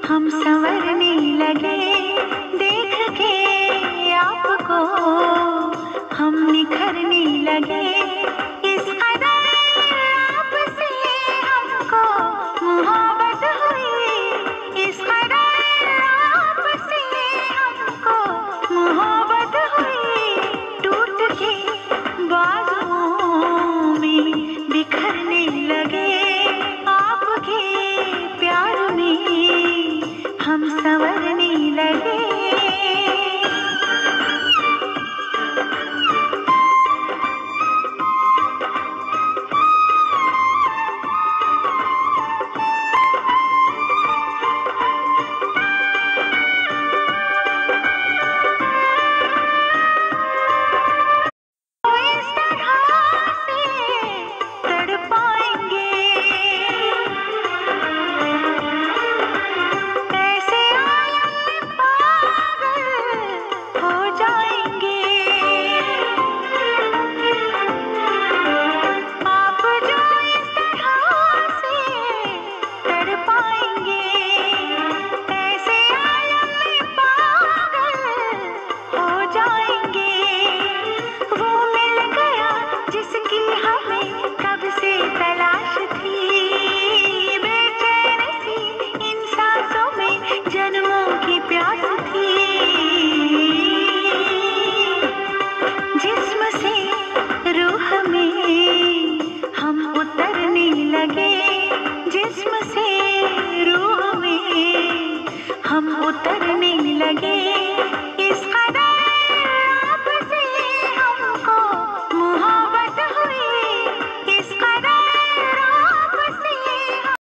हम संवरने लगे देख के आपको, हम निखरने लगे इस कदर आपसे हमको मोहब्बत हुई, इस कदर आपसे हमको मोहब्बत हुई। टूट के बाजुओं में बिखरने लगे आपके प्यार में, हम संवरने लगे। जिस्म से रूह में हम उतरने